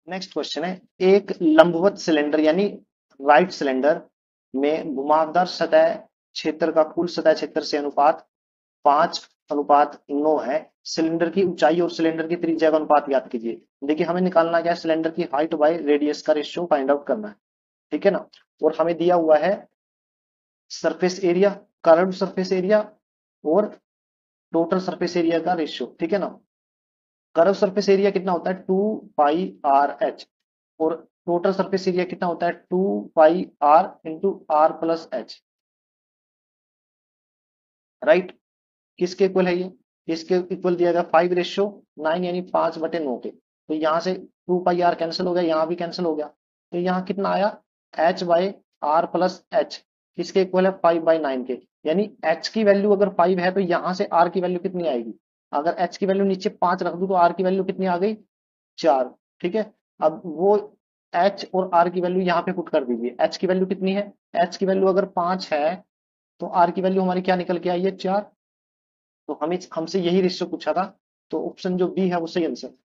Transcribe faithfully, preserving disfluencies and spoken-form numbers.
Next question है, एक लंबवत सिलेंडर यानी राइट सिलेंडर में घुमावदार सतह क्षेत्र का कुल सतह क्षेत्र से अनुपात पांच अनुपात नौ है। सिलेंडर की ऊंचाई और सिलेंडर की त्रिज्या का अनुपात ज्ञात कीजिए। देखिए हमें निकालना क्या है, सिलेंडर की हाइट बाय रेडियस का रेशियो फाइंड आउट करना है, ठीक है ना। और हमें दिया हुआ है surface area, curved surface area और टोटल सरफेस एरिया का रेशियो, ठीक है ना। कर्व सरफेस एरिया कितना होता है, टू पाई आर एच, और टोटल सरफेस एरिया कितना होता है, two pi R into R plus H, right. किसके इक्वल है ये, इसके इक्वल दिया गया फाइव रेशियो नाइन यानी पांच बटे नौ के। तो यहां से टू पाई आर कैंसिल हो गया, यहां भी कैंसिल हो गया, तो यहाँ कितना आया, H by R plus H, किसके इक्वल है, फाइव बाई नाइन के। यानी एच की वैल्यू अगर फाइव है तो यहां से आर की वैल्यू कितनी आएगी, अगर एच की वैल्यू नीचे पांच रख दू तो आर की वैल्यू कितनी आ गई, चार, ठीक है। अब वो एच और आर की वैल्यू यहाँ पे पुट कर दीजिए। एच की वैल्यू कितनी है, एच की वैल्यू अगर पांच है तो आर की वैल्यू हमारी क्या निकल के आई है, चार। तो हमें हमसे यही रेशियो पूछा था, तो ऑप्शन जो बी है वो सही आंसर।